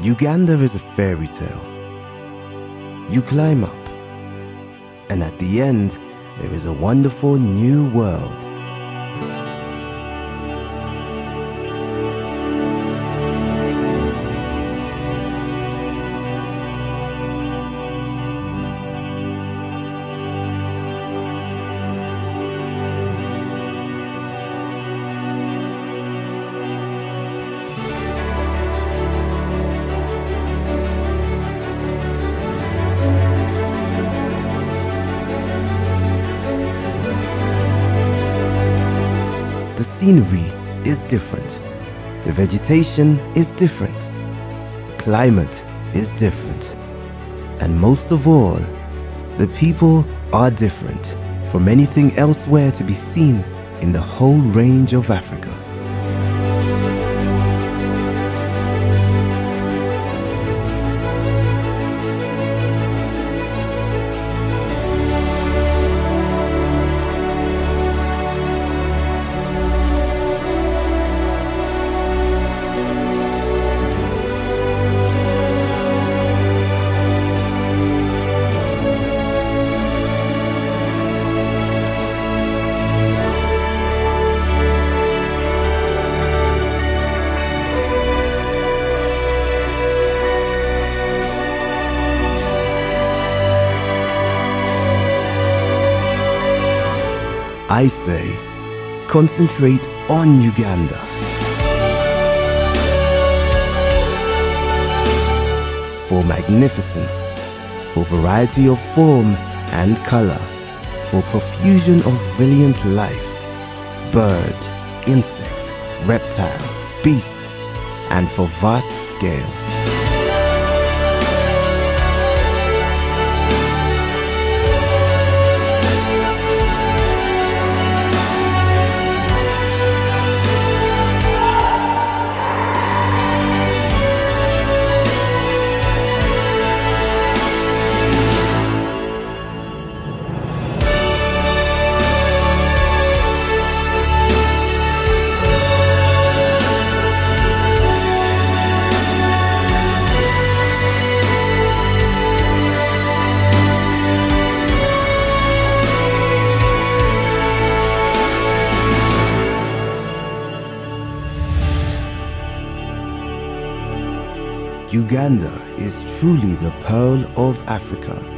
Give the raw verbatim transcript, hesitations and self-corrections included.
Uganda is a fairy tale. You climb up, and at the end, there is a wonderful new world. The scenery is different. The vegetation is different. Climate is different. And most of all, the people are different from anything elsewhere to be seen in the whole range of Africa. I say, concentrate on Uganda. For magnificence, for variety of form and color, for profusion of brilliant life, bird, insect, reptile, beast, and for vast scale. Uganda is truly the pearl of Africa.